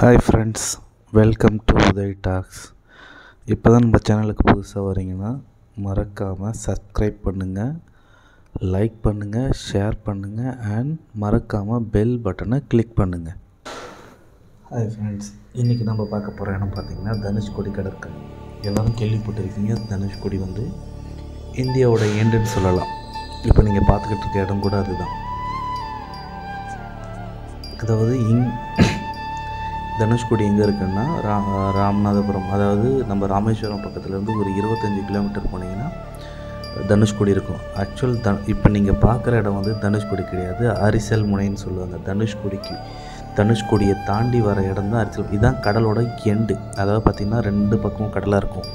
Hi friends, welcome to Uday Talks. இப்போ தான் நம்ம சேனலுக்கு புதுசாக வரீங்கன்னா மறக்காமல் சப்ஸ்கிரைப் பண்ணுங்கள், லைக் பண்ணுங்கள், ஷேர் பண்ணுங்கள் அண்ட் மறக்காமல் பெல் பட்டனை கிளிக் பண்ணுங்கள். ஹாய் ஃப்ரெண்ட்ஸ், இன்றைக்கி நம்ம பார்க்க போகிற இடம் பார்த்திங்கன்னா தனுஷ்கோடி கடற்கரை. எல்லோரும் கேள்விப்பட்டிருக்கீங்க. தனுஷ்கோடி வந்து இந்தியாவோட எண்டுன்னு சொல்லலாம். இப்போ நீங்கள் பார்த்துக்கிட்டு இருக்க இடம் கூட அதுதான். அதாவது தனுஷ்கோடி எங்கே இருக்குன்னா ராமநாதபுரம், அதாவது நம்ம ராமேஸ்வரம் பக்கத்துலேருந்து ஒரு 25 கிலோமீட்டர் போனீங்கன்னா தனுஷ்கோடி இருக்கும். ஆக்சுவல் இப்போ நீங்கள் பார்க்குற இடம் வந்து தனுஷ்கோடி கிடையாது, அரிசல் முனைன்னு சொல்லுவாங்க. தனுஷ்கோடியை தாண்டி வர இடம் தான் அரிசல். இதுதான் கடலோட எண்டு. அதாவது பார்த்திங்கன்னா 2 பக்கமும் கடலாக இருக்கும்,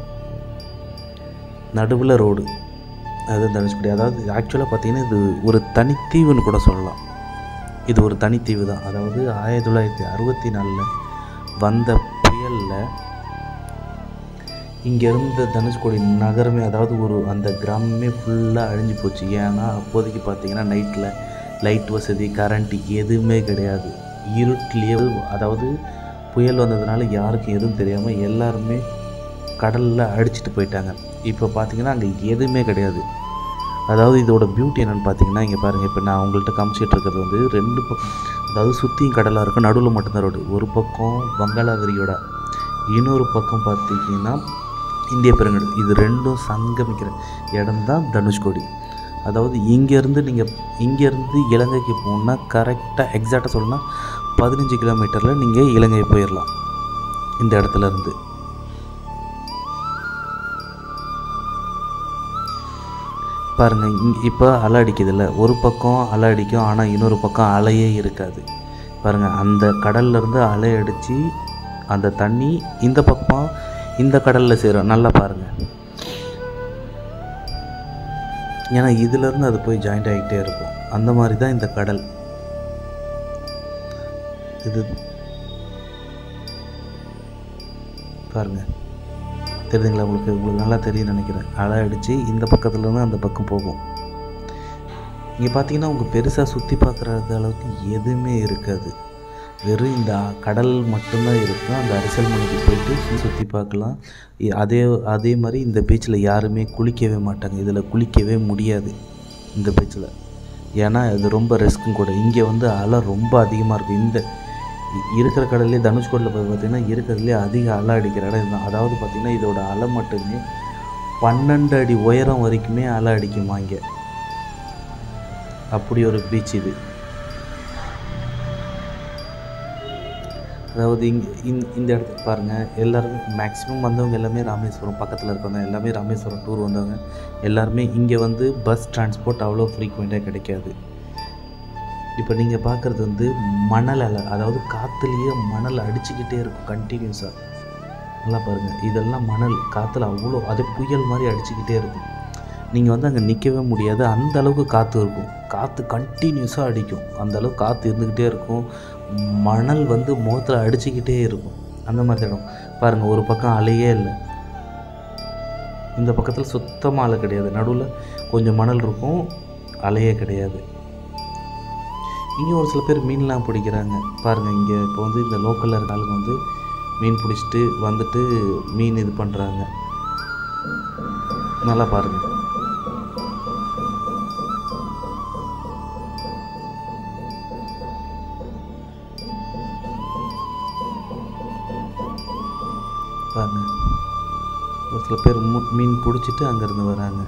நடுவில் ரோடு. அதுதான் தனுஷ்கோடி. அதாவது ஆக்சுவலாக பார்த்திங்கன்னா இது ஒரு தனித்தீவுன்னு கூட சொல்லலாம். இது ஒரு தனித்தீவு தான். அதாவது 1964 வந்த புயலில் இங்கே இருந்த தனுஷ்கோடி நகரமே, அதாவது அந்த கிராமமே ஃபுல்லாக அழிஞ்சு போச்சு. ஏன்னா அப்போதைக்கு பார்த்திங்கன்னா நைட்டில் லைட் வசதி, கரண்ட் எதுவுமே கிடையாது. இருட்டிலேயே, அதாவது புயல் வந்ததுனால யாருக்கும் எதுவும் தெரியாமல் எல்லாருமே கடலில் அடிச்சிட்டு போயிட்டாங்க. இப்போ பார்த்திங்கன்னா அங்கே எதுவுமே கிடையாது. அதாவது இதோட பியூட்டி என்னென்னு பார்த்தீங்கன்னா, இங்கே பாருங்கள். இப்போ நான் உங்கள்கிட்ட காமிச்சிட்டு இருக்கிறது வந்து 2 பக்கம், அதாவது சுற்றியும் கடலாக இருக்கும், நடுவில் மட்டும்தான் ரோடு. ஒரு பக்கம் வங்காள விரிகுடா, இன்னொரு பக்கம் பார்த்திங்கன்னா இந்திய பெருங்கடல். இது ரெண்டும் சங்கமிக்கிற இடம் தான் தனுஷ்கோடி. அதாவது இங்கேருந்து இலங்கைக்கு போகணுன்னா கரெக்டாக எக்ஸாக்டாக சொல்லணும்னா 15 கிலோமீட்டரில் நீங்கள் இலங்கை போயிடலாம் இந்த இடத்துலேருந்து. பாருங்கள், இப்போ அலை அடிக்குதில்ல, ஒரு பக்கம் அலை அடிக்கும், ஆனால் இன்னொரு பக்கம் அலையே இருக்காது. பாருங்கள், அந்த கடல்லேருந்து அலை அடித்து அந்த தண்ணி இந்த பக்கம் இந்த கடலில் சேரும். நல்லா பாருங்கள், ஏன்னா இதிலேருந்து அது போய் ஜாயிண்ட் ஆகிக்கிட்டே இருக்கும். அந்த மாதிரி தான் இந்த கடல். இது பாருங்கள், தெரியுதுங்களா? உங்களுக்கு நல்லா தெரியும்னு நினைக்கிறேன். அலை அடித்து இந்த பக்கத்துலேருந்து அந்த பக்கம் போகும். இங்கே பார்த்தீங்கன்னா உங்கள் பெருசாக சுற்றி பார்க்குறது அளவுக்கு எதுவுமே இருக்காது. வெறும் இந்த கடல் மட்டும்தான் இருக்கும். அந்த அரிசல் மணிக்கு போயிட்டு சுற்றி பார்க்கலாம். அதே மாதிரி இந்த பீச்சில் யாருமே குளிக்கவே மாட்டாங்க. இதில் குளிக்கவே முடியாது இந்த பீச்சில். ஏன்னா இது ரொம்ப ரிஸ்க்கும் கூட. இங்கே வந்து அலை ரொம்ப அதிகமாக இருக்கும். இந்த இருக்கிற கடல்லே தனுஷ்கோடியில் பார்த்திங்கன்னா இருக்கிறதுலே அதிக அலை அடிக்கிற இடம் இதுதான். அதாவது பார்த்திங்கன்னா இதோட அலை மட்டுமே 12 அடி உயரம் வரைக்குமே அலை அடிக்குமா இங்கே. அப்படி ஒரு பீச் இது. அதாவது இந்த இடத்துக்கு பாருங்கள், எல்லோரும் மேக்ஸிமம் வந்தவங்க எல்லாமே ராமேஸ்வரம் பக்கத்தில் இருக்கவங்க எல்லாமே ராமேஸ்வரம் டூர் வந்தவங்க எல்லாருமே இங்கே வந்து பஸ் டிரான்ஸ்போர்ட் அவ்வளோ ஃப்ரீக்வெண்ட்டாக கிடைக்காது. இப்போ நீங்கள் பார்க்குறது வந்து மணல் அலை, அதாவது காற்றுலேயே மணல் அடிச்சுக்கிட்டே இருக்கும் கண்டினியூஸாக. நல்லா பாருங்கள், இதெல்லாம் மணல் காற்றுல அவ்வளோ, அது புயல் மாதிரி அடிச்சுக்கிட்டே இருக்கும். நீங்கள் வந்து அங்கே நிற்கவே முடியாது, அந்த அளவுக்கு காற்று இருக்கும். காற்று கண்டினியூஸாக அடிக்கும், அந்த அளவுக்கு காற்று இருந்துக்கிட்டே இருக்கும். மணல் வந்து முகத்தில் அடிச்சுக்கிட்டே இருக்கும். அந்த மாதிரி இடம் பாருங்கள். ஒரு பக்கம் அலையே இல்லை, இந்த பக்கத்தில் சுத்தமாக அலை கிடையாது. நடுவில் கொஞ்சம் மணல் இருக்கும், அலையே கிடையாது. இங்கே ஒரு சில பேர் மீன்லாம் பிடிக்கிறாங்க பாருங்கள். இங்கே இப்போ வந்து இந்த லோக்கலில் இருக்க ஆளுங்க வந்து மீன் பிடிச்சிட்டு வந்துட்டு மீன் இது பண்ணுறாங்க. நல்லா பாருங்கள். பாருங்கள், ஒரு சில பேர் மீன் பிடிச்சிட்டு அங்கேருந்து வராங்க.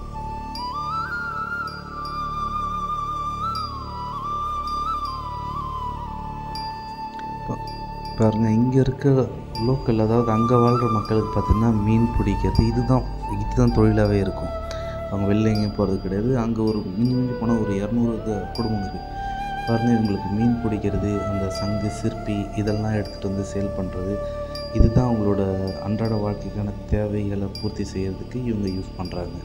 பாருங்கள், இங்கே இருக்க லோக்கல், அதாவது அங்கே வாழ்கிற மக்களுக்கு பார்த்திங்கன்னா மீன் பிடிக்கிறது இதுதான் தொழிலாகவே இருக்கும். அவங்க வெளில எங்கேயும் போகிறது கிடையாது. அங்கே ஒரு மிஞ்சி போனால் ஒரு 200 குடும்பம் இருக்குது. பாருங்கள், இவங்களுக்கு மீன் பிடிக்கிறது, அந்த சங்கு, சிற்பி இதெல்லாம் எடுத்துகிட்டு வந்து சேல் பண்ணுறது, இதுதான் அவங்களோட அன்றாட வாழ்க்கைக்கான தேவைகளை பூர்த்தி செய்கிறதுக்கு இவங்க யூஸ் பண்ணுறாங்க.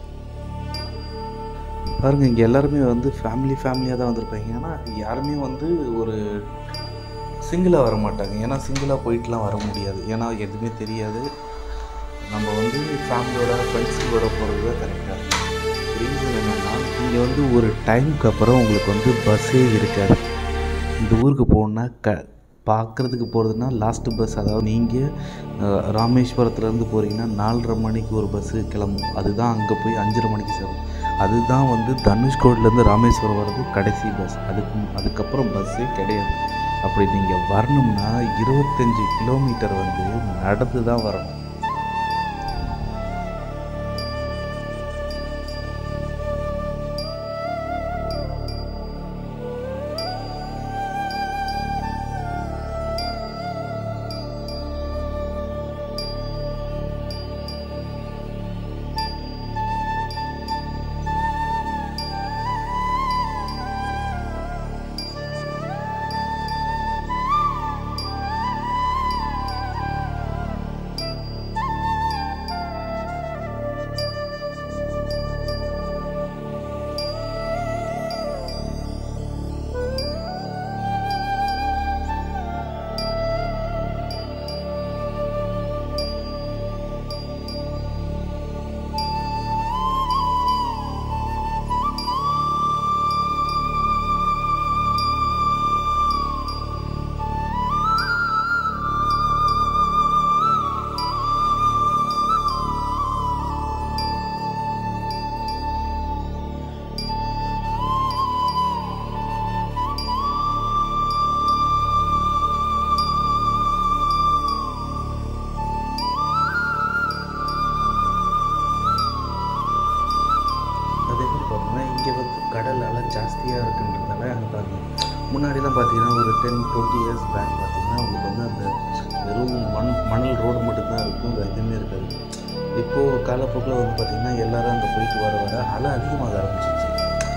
பாருங்கள், இங்கே எல்லாருமே வந்து ஃபேமிலியாக தான் வந்திருப்பாங்க. ஏன்னா யாருமே வந்து ஒரு சிங்கிளாக வர மாட்டாங்க. ஏன்னா சிங்கிளாக போயிட்டுலாம் வர முடியாது, ஏன்னா எதுவுமே தெரியாது. நம்ம வந்து ஃபேமிலியோட ஃப்ரெண்ட்ஸுங்களோட போகிறது தான் கரெக்டாக இருக்கும். ரீசன் என்னென்னா, இங்கே வந்து ஒரு டைமுக்கு அப்புறம் உங்களுக்கு வந்து பஸ்ஸே இருக்காது. இந்த ஊருக்கு போகணுன்னா பார்க்குறதுக்கு போகிறதுனா லாஸ்ட்டு பஸ், அதாவது நீங்கள் ராமேஸ்வரத்துலேருந்து போகிறீங்கன்னா 4:30 மணிக்கு ஒரு பஸ்ஸு கிளம்பும். அதுதான் அங்கே போய் 5:30 மணிக்கு சேரும். அதுதான் வந்து தனுஷ்கோடிலேருந்து ராமேஸ்வரம் வர்றது கடைசி பஸ். அதுக்கப்புறம் பஸ்ஸே கிடையாது. அப்படி நீங்கள் வரணும்னா 25 கிலோமீட்டர் வந்து நடந்து தான் வரணும். இங்கே வந்து கடல் அலை ஜாஸ்தியாக இருக்குன்றதால அங்கே பாருங்கள், முன்னாடிலாம் பார்த்தீங்கன்னா ஒரு 10-20 இயர்ஸ் பேக் பார்த்தீங்கன்னா உங்களுக்கு வந்து அந்த வெறும் மணல் ரோடு மட்டும்தான் இருக்கும், வேறு எதுவுமே இருக்காது. இப்போது காலப்போக்கில் வந்து பார்த்திங்கன்னா எல்லோரும் அங்கே போயிட்டு வர அலை அதிகமாக ஆரம்பிச்சிச்சு.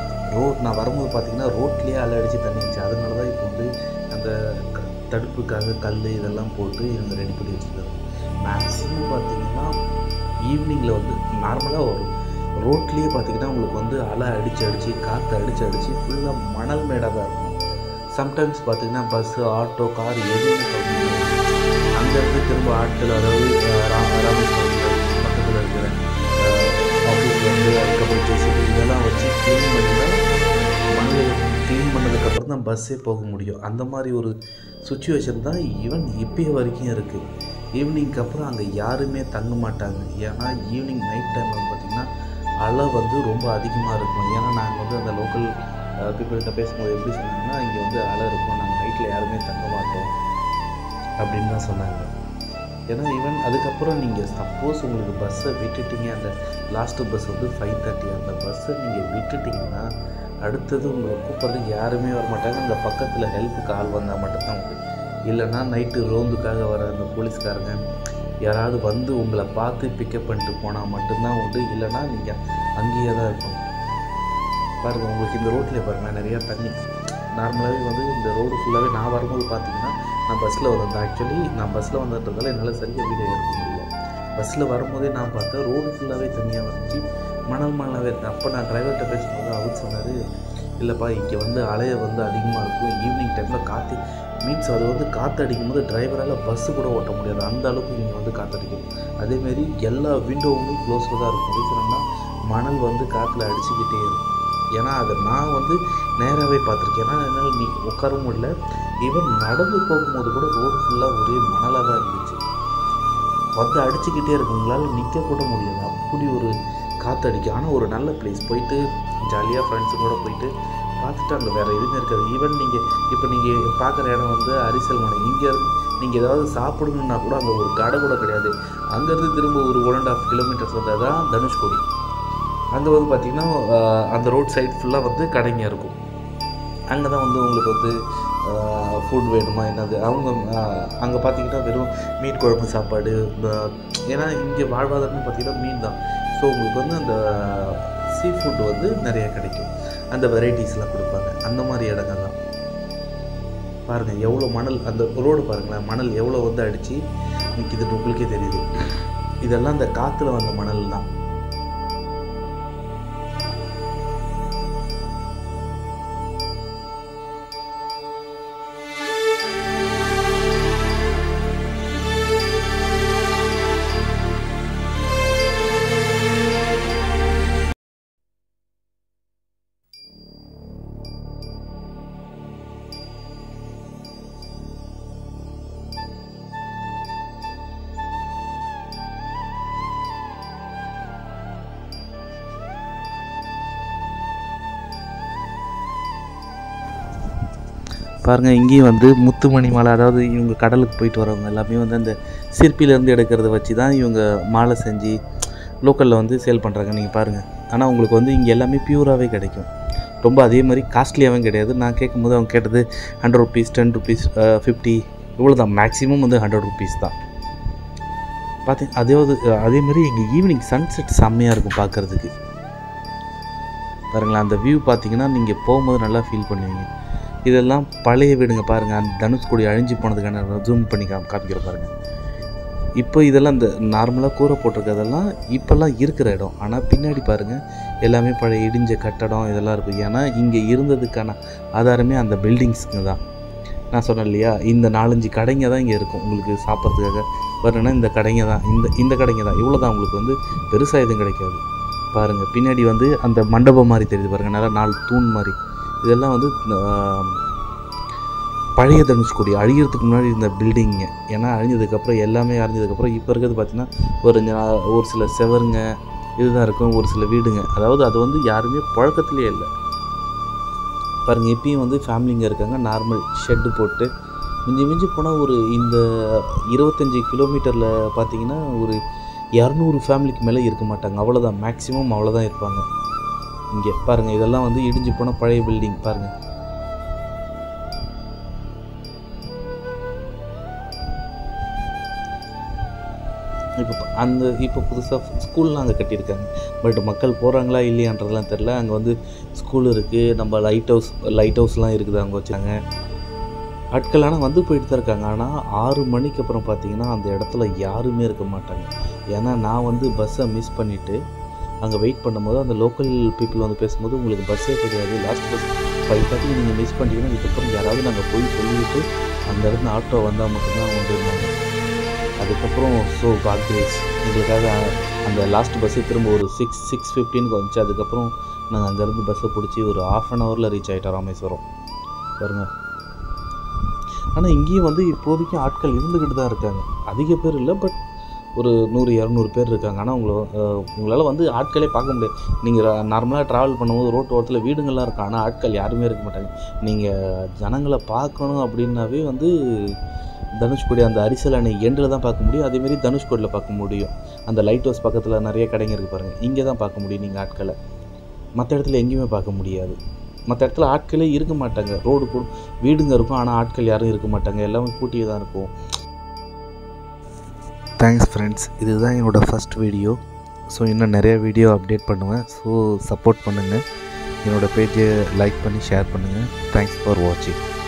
நான் வரும்போது பார்த்திங்கன்னா ரோட்லேயே அலை அடித்து தண்ணி இருந்துச்சு. அதனால தான் இப்போ வந்து அந்த தடுப்புக்காக கல் இதெல்லாம் போட்டு இவங்க ரெடி பண்ணி வச்சுருக்காங்க. மேக்ஸிமம் பார்த்திங்கன்னா ஈவினிங்கில் வந்து நார்மலாக வரும். ரோட்லேயே பார்த்திங்கன்னா உங்களுக்கு வந்து அலை அடித்து காற்று அடித்து ஃபுல்லாக மணல் மேடாக தான் இருக்கும். சம்டைம்ஸ் பார்த்திங்கன்னா பஸ்ஸு, ஆட்டோ, கார் எதுவுமே அங்கேருந்து திரும்ப ஆட்கள், அதாவது ராமேஸ்வரத்தில் பக்கத்தில் இருக்கிற ஆஃபீஸ் வந்து அதுக்கப்புறம் ஜேசிபி இதெல்லாம் வச்சு க்ளீன் பண்ணி தான் மணல் க்ளீன் பண்ணதுக்கப்புறம் தான் பஸ்ஸே போக முடியும். அந்த மாதிரி ஒரு சுச்சுவேஷன் தான் ஈவன் இப்போயே வரைக்கும் இருக்குது. ஈவினிங்க்கு அப்புறம் அங்கே யாருமே தங்க மாட்டாங்க. ஏன்னா ஈவினிங் நைட் டைம் வந்து பார்த்திங்கன்னா அலை வந்து ரொம்ப அதிகமாக இருக்கும். ஏன்னா நாங்கள் வந்து அந்த லோக்கல் பீப்புள்கிட்ட பேசும்போது எப்படி சொன்னாங்கன்னா, இங்கே வந்து அலை இருக்கும், நாங்கள் நைட்டில் யாருமே தங்க மாட்டோம் அப்படின்னு தான் சொன்னாங்க. ஏன்னா ஈவன் அதுக்கப்புறம் நீங்கள் சப்போஸ் உங்களுக்கு பஸ்ஸை விட்டுட்டீங்க, அந்த லாஸ்ட்டு பஸ் வந்து 5:30, அந்த பஸ்ஸை நீங்கள் விட்டுட்டிங்கன்னா அடுத்தது உங்களை கூப்பிட்றதுக்கு யாருமே வர மாட்டாங்க. அந்த பக்கத்தில் ஹெல்ப்புக்கு ஆள் வந்தால் மட்டும்தான் உண்டு. இல்லைன்னா நைட்டு ரோந்துக்காக வர அந்த போலீஸ்காரங்க யாராவது வந்து உங்களை பார்த்து பிக்கப் பண்ணிட்டு போனால் மட்டும்தான் உண்டு. இல்லைனா நீங்கள் அங்கேயே தான் இருக்கணும். பாருங்கள், உங்களுக்கு இந்த ரோட்டில் பாருங்கள் நிறையா தண்ணி. நார்மலாகவே வந்து இந்த ரோடு ஃபுல்லாகவே நான் வரும்போது பார்த்தீங்கன்னா நான் பஸ்ஸில் வந்தேன். ஆக்சுவலி நான் பஸ்ஸில் வந்ததுனால என்னால் சரியாக வீடியோ எடுக்க முடியல. பஸ்ஸில் வரும்போதே நான் பார்த்தேன் ரோடு ஃபுல்லாகவே தண்ணியாக வந்துச்சு, மணலாகவே இருந்தேன். அப்போ நான் டிரைவர்கிட்ட பேசும்போது அவர் சொன்னார், இல்லைப்பா இங்கே வந்து அலையை வந்து அதிகமாக இருக்கும், ஈவினிங் டைமில் காற்று மீன்ஸ் அது வந்து காற்று அடிக்கும்போது டிரைவரால் பஸ்ஸு கூட ஓட்ட முடியாது, அந்த அளவுக்கு இங்கே வந்து காற்றடிக்கும். அதேமாரி எல்லா விண்டோவுமே க்ளோஸில் தான் இருக்கும். ரீசன்னா மணல் வந்து காற்றுல அடிச்சுக்கிட்டே இருக்கும். ஏன்னா அதை நான் வந்து நேராகவே பார்த்துருக்கேன். ஏன்னா என்னால் நீ உட்காரவும் முடியல. ஈவன் நடந்து போகும்போது கூட ரோடு ஃபுல்லாக ஒரே மணலாக தான் இருந்துச்சு. வந்து அடிச்சுக்கிட்டே இருக்கும், உங்களால் நிற்க கூட முடியாது, அப்படி ஒரு காற்றடிக்கும். ஆனால் ஒரு நல்ல பிளேஸ், போயிட்டு ஜாலியாக ஃப்ரெண்ட்ஸுங்களோட போயிட்டு பார்த்துட்டு அங்கே வேறு எதுவுமே இருக்காது. ஈவன் நீங்கள் பார்க்குற இடம் வந்து அரிசல் மனை. இங்கேருந்து நீங்கள் ஏதாவது சாப்பிடணுன்னா கூட அங்கே ஒரு கடை கூட கிடையாது. அங்கேருந்து திரும்ப ஒரு 1.5 கிலோமீட்டர்ஸ் வந்தால் தான் தனுஷ்கோடி. அங்கே வந்து பார்த்திங்கன்னா அந்த ரோட் சைட் ஃபுல்லாக வந்து கடைங்க இருக்கும். அங்கே தான் வந்து உங்களுக்கு வந்து ஃபுட் வேணுமா என்னது அவங்க அங்கே பார்த்திங்கன்னா வெறும் மீன் குழம்பு சாப்பாடு. ஏன்னா இங்கே வாழ்வாதாரம்னு பார்த்திங்கன்னா மீன் தான். ஸோ உங்களுக்கு வந்து அந்த சீ ஃபுட் வந்து நிறையா கிடைக்கும், அந்த வெரைட்டிஸ்லாம் கொடுப்பாங்க. அந்த மாதிரி இடங்கள் தான். பாருங்கள் எவ்வளோ மணல், அந்த ரோடு பாருங்களேன், மணல் எவ்வளோ வந்து அடித்து நிற்கிது உங்களுக்கே தெரியுது. இதெல்லாம் அந்த காற்றுல வந்த மணல் தான். பாருங்கள் இங்கேயும் வந்து முத்துமணி மாலை, அதாவது இவங்க கடலுக்கு போயிட்டு வரவங்க எல்லாமே வந்து அந்த சிற்பிலேருந்து எடுக்கிறத வச்சு தான் இவங்க மாலை செஞ்சு லோக்கலில் வந்து சேல் பண்ணுறாங்க. நீங்கள் பாருங்கள். ஆனால் உங்களுக்கு வந்து இங்கே எல்லாமே பியூராகவே கிடைக்கும். ரொம்ப அதே மாதிரி காஸ்ட்லியாகவும் கிடையாது. நான் கேட்கும்போது அவங்க கேட்டது 100 rupees, 10 rupees, 50 இவ்வளோ தான். மேக்ஸிமம் வந்து 100 rupees தான். அதே மாதிரி எங்கள் ஈவினிங் சன்செட் செம்மையாக இருக்கும் பார்க்குறதுக்கு. பாருங்களேன், அந்த வியூ பார்த்தீங்கன்னா நீங்கள் போகும்போது நல்லா ஃபீல் பண்ணுவீங்க. இதெல்லாம் பழைய வீடுங்க. பாருங்கள், அந்த தனுஷ்கோடி அழிஞ்சு போனதுக்கான ஜூம் பண்ணி காமிக்கிற பாருங்கள். இப்போ இதெல்லாம் இந்த நார்மலாக கூரை போட்டிருக்கிறதெல்லாம் இப்போல்லாம் இருக்கிற இடம். ஆனால் பின்னாடி பாருங்கள் எல்லாமே பழைய இடிஞ்ச கட்டடம் இதெல்லாம் இருக்கும். ஏன்னா இங்கே இருந்ததுக்கான ஆதாரமே அந்த பில்டிங்ஸுங்க தான். நான் சொன்னேன் இல்லையா, இந்த 4-5 கடைங்க தான் இங்கே இருக்கும். உங்களுக்கு சாப்பிட்றதுக்காக வரணுன்னா இந்த கடைங்க தான், இந்த கடைங்க தான். இவ்வளோ தான். உங்களுக்கு வந்து பெருசாக எதுவும் கிடைக்காது. பாருங்கள் பின்னாடி வந்து அந்த மண்டபம் மாதிரி தெரியுது பாருங்கள், நல்லா 4 தூண் மாதிரி. இதெல்லாம் வந்து பழைய தனுஷ்கோடி அழிகிறதுக்கு முன்னாடி இருந்த பில்டிங்க. ஏன்னா அழிஞ்சதுக்கப்புறம் எல்லாமே அழிஞ்சதுக்கப்புறம் இப்போ இருக்கிறது பார்த்திங்கன்னா ஒரு சில செவருங்க இதுதான் இருக்கும், ஒரு சில வீடுங்க. அதாவது அது வந்து யாருமே பழக்கத்துலேயே இல்லை. பாருங்கள் இப்பயும் வந்து ஃபேமிலிங்க இருக்காங்க. நார்மல் ஷெட்டு போட்டு மிஞ்சி போனால் ஒரு இந்த 25 கிலோமீட்டரில் பார்த்திங்கன்னா ஒரு 200 ஃபேமிலிக்கு மேலே இருக்க மாட்டாங்க. அவ்வளோதான், மேக்ஸிமம் அவ்வளோதான் இருப்பாங்க இங்கே. பாருங்கள் இதெல்லாம் வந்து இடிஞ்சு போன பழைய பில்டிங். பாருங்கள் இப்போ புதுசாக ஸ்கூல்லாம் அங்கே கட்டியிருக்காங்க. பட் மக்கள் போகிறாங்களா இல்லையான்றதுலாம் தெரில. அங்கே வந்து ஸ்கூல் இருக்குது, நம்ம லைட் ஹவுஸ்லாம் இருக்குது அங்கே வச்சாங்க. ஆட்கள் ஆனால் வந்து போயிட்டு தான் இருக்காங்க. ஆனால் 6 மணிக்கு அப்புறம் பார்த்திங்கன்னா அந்த இடத்துல யாருமே இருக்க மாட்டாங்க. ஏன்னா நான் வந்து பஸ்ஸை மிஸ் பண்ணிவிட்டு அங்கே வெயிட் பண்ணும்போது அந்த லோக்கல் பீப்புள் வந்து பேசும்போது உங்களுக்கு பஸ்ஸே கிடையாது, லாஸ்ட் பஸ் 5:30 நீங்கள் மிஸ் பண்ணிட்டீங்கன்னா இதுக்கப்புறம் யாராவது நாங்கள் போய் சொல்லிவிட்டு அந்த இடத்துல ஆட்டோ வந்தால் மட்டும்தான் வந்து இருந்தாங்க. அதுக்கப்புறம் காட் கிரேஸ் எங்களுக்காக அந்த லாஸ்ட் பஸ்ஸு திரும்ப ஒரு 6:15 வந்துச்சு. அதுக்கப்புறம் நாங்கள் அங்கேருந்து பஸ்ஸை பிடிச்சி ஒரு 1/2 hour ரீச் ஆகிட்டோம் ராமேஸ்வரம். பாருங்கள். ஆனால் இங்கேயும் வந்து இப்போதைக்கு ஆட்கள் இருந்துக்கிட்டு தான் இருக்காங்க. அதிக பேர் இல்லை, பட் ஒரு 100-200 பேர் இருக்காங்க. ஆனால் உங்களால் வந்து ஆட்களே பார்க்க முடியாது. நீங்கள் நார்மலாக ட்ராவல் பண்ணும்போது ரோட்டு ஓரத்தில் வீடுங்கள்லாம் இருக்கும், ஆனால் ஆட்கள் யாருமே இருக்க மாட்டாங்க. நீங்கள் ஜனங்களை பார்க்கணும் அப்படின்னாவே வந்து தனுஷ்கோடி அந்த அரிசல் அணை எண்டில் தான் பார்க்க முடியும். அதேமாரி தனுஷ்கோடியில் பார்க்க முடியும். அந்த லைட் ஹவுஸ் பக்கத்தில் நிறைய கடைங்க இருக்குது பாருங்கள், இங்கே தான் பார்க்க முடியும் நீங்கள் ஆட்களை. மற்ற இடத்துல எங்கேயுமே பார்க்க முடியாது. மற்ற இடத்துல ஆட்களே இருக்க மாட்டாங்க. ரோடு வீடுங்க இருக்கும், ஆனால் ஆட்கள் யாரும் இருக்க மாட்டாங்க. எல்லாமே பூட்டியே தான் இருக்கும். தேங்க்ஸ் ஃப்ரெண்ட்ஸ், இதுதான் என்னோடய ஃபஸ்ட் வீடியோ. ஸோ இன்னும் நிறைய வீடியோ அப்டேட் பண்ணுவேன். ஸோ சப்போர்ட் பண்ணுங்கள். என்னோடய பேஜை லைக் பண்ணி ஷேர் பண்ணுங்கள். தேங்க்ஸ் ஃபார் வாட்சிங்.